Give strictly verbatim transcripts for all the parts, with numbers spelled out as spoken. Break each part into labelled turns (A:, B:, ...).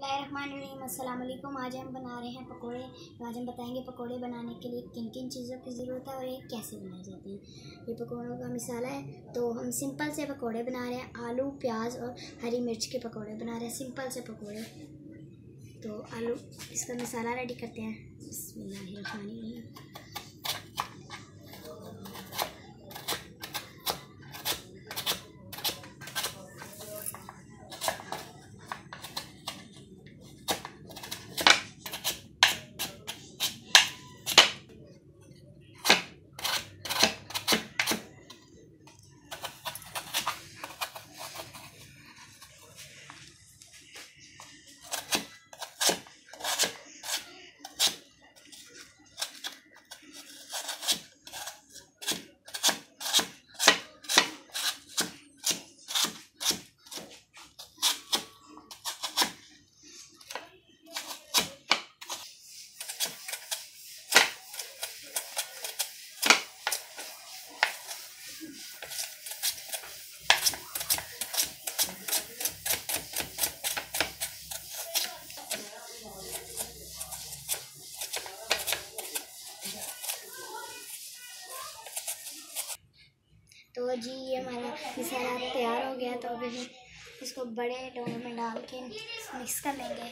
A: बिस्मिल्लाहिर्रहमानिर्रहीम। अस्सलाम वालेकुम। आज हम बना रहे हैं पकोड़े। आज हम बताएंगे पकोड़े बनाने के लिए किन किन चीज़ों की ज़रूरत है और ये कैसे बनाए जाते हैं। ये पकोड़ों का मसाला है। तो हम सिंपल से पकोड़े बना रहे हैं। आलू, प्याज और हरी मिर्च के पकोड़े बना रहे हैं, सिंपल से पकोड़े। तो आलू इसका मसाला रेडी करते हैं। बिस्मिल्लाहिर्रहमानिर्रहीम। तो जी ये हमारा मसाला तैयार हो गया। तो अभी हम इसको बड़े डोंगे में डाल के मिक्स कर लेंगे।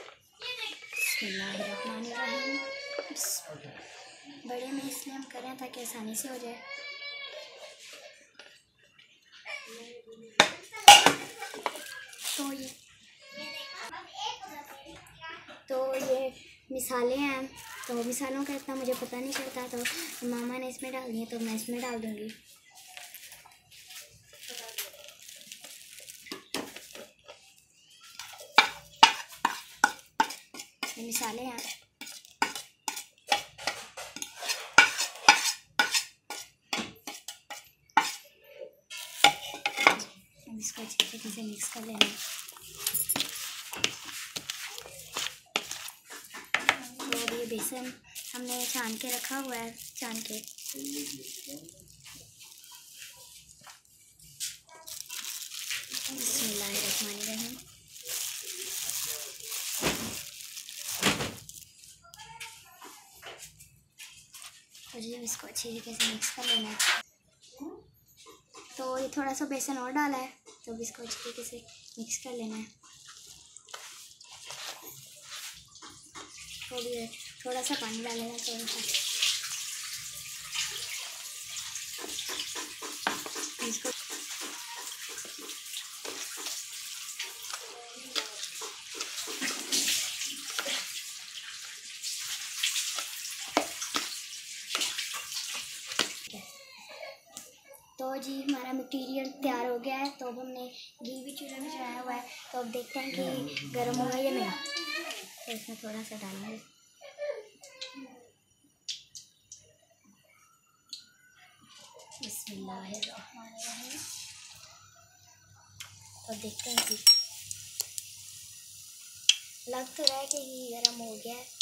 A: बिस्मिल्लाहिर्रहमानिर्रहीम। बड़े में इसलिए हम करें ताकि आसानी से हो जाए। तो ये तो ये मिसालें हैं। तो मिसालों का इतना मुझे पता नहीं चलता, तो मामा ने इसमें डाल दिए तो मैं इसमें डाल दूँगी। ये मिसाले हैं। इसको अच्छी तरीके से मिक्स कर लेना है। और ये बेसन हमने छान के रखा हुआ है, छान के। बिस्मिल्लाहिर्रहमानिर्रहीम। और ये इसको अच्छी तरीके से मिक्स कर लेना है। तो ये थोड़ा सा बेसन और डाला है, तो इसको अच्छी तरीके से मिक्स कर लेना है। थोड़ी थोड़ा सा पानी डालेगा, थोड़ा सा इसको तो जी हमारा मटेरियल तैयार हो गया है। तो अब हमने घी भी चूल्हे में चढ़ाया हुआ है। तो अब देखते हैं कि गर्म होगा या नहीं। तो इसमें थोड़ा सा डालेंगे। बिस्मिल्लाहिर्रहमानिर्रहीम। तो देखते हैं कि लग तो रहा है कि घी गर्म हो गया है।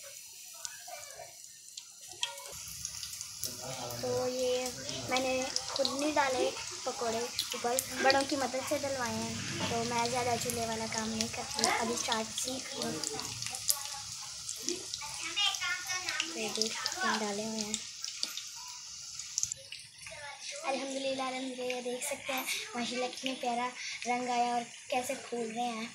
A: तो ये मैंने खुद नहीं डाले पकोड़े, ऊपर बड़ों की मदद से डलवाए हैं। तो मैं ज़्यादा चूल्हे वाला काम नहीं करती, अभी स्टार्ट सीख रही हूँ। डाले हुए हैं। अल्हम्दुलिल्लाह अल्हम्दुलिल्लाह देख सकते हैं माशाल्लाह कितने प्यारा रंग आया और कैसे फूल रहे हैं,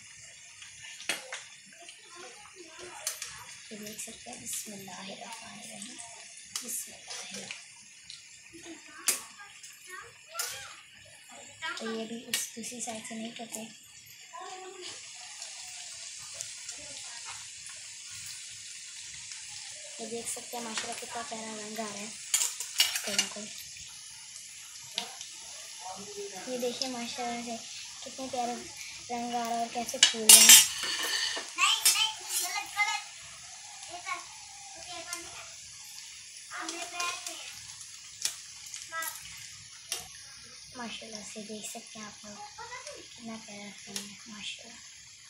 A: ये देख सकते हैं। बिस्मिल्लाहिर्रहमानिर्रहीम। बिस्मिल्लाहिर्रहमानिर्रहीम। तो ये भी उस दूसरी साइड से नहीं करते। तो देख सकते हैं माशाल्लाह कितना प्यारा रंग आ रहा है कलर को। ये देखिए माशाल्लाह से कितने प्यारे रंग आ रहा है और कैसे फूल रहे हैं। माशाल्लाह से देख सकते हैं आप लोग कितना प्यारा रंग है माशाल्लाह।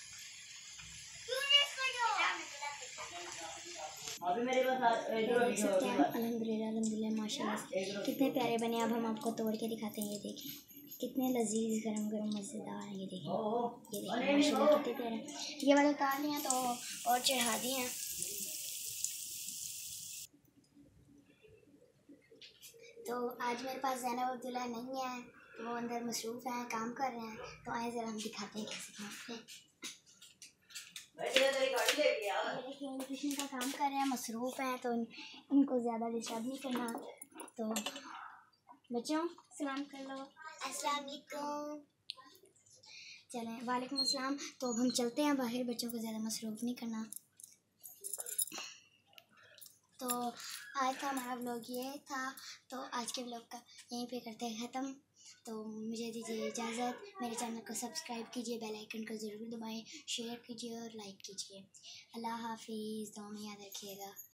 A: देख सकते हैं अल्हम्दुलिल्लाह अल्हम्दुलिल्लाह माशाल्लाह से कितने प्यारे बने। अब हम आपको तोड़ के दिखाते हैं, ये देखें। कितने लजीज गरम गरम मज़ेदार हैं। ये देखिए, ये देखिए माशाल्लाह कितने प्यारे हैं। ये वाले उतार लिए तो और चढ़ा दिए हैं। तो आज मेरे पास ज़ैनब अब्दुल्ला नहीं है, वो अंदर मसरूफ़ हैं, काम कर रहे हैं। तो आए ज़रा हम दिखाते हैं कैसे काम करते हैं। देखिए किचन का काम कर रहे हैं, मसरूफ़ हैं, तो इन, इनको ज़्यादा डिस्टर्ब नहीं करना। तो बच्चों सलाम कर लो। अस्सलाम वालेकुम। चलें, वालेकुम अस्सलाम। तो अब हम चलते हैं बाहर, बच्चों को ज़्यादा मसरूफ़ नहीं करना। तो आज का हमारा व्लॉग ये था। तो आज के व्लॉग का यहीं पे करते हैं ख़त्म। तो मुझे दीजिए इजाज़त। मेरे चैनल को सब्सक्राइब कीजिए, बेल आइकन को ज़रूर दबाएं, शेयर कीजिए और लाइक कीजिए। अल्लाह हाफिज़। दुआ में याद रखिएगा।